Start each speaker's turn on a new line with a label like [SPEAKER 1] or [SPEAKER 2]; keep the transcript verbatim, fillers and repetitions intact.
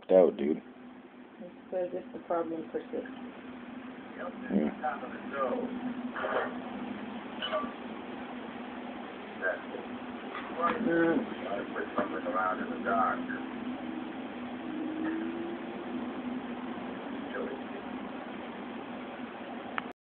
[SPEAKER 1] knocked out, dude.
[SPEAKER 2] It's because if the problem persists.
[SPEAKER 1] Yeah.
[SPEAKER 2] Mm.
[SPEAKER 3] I put something around in the dark.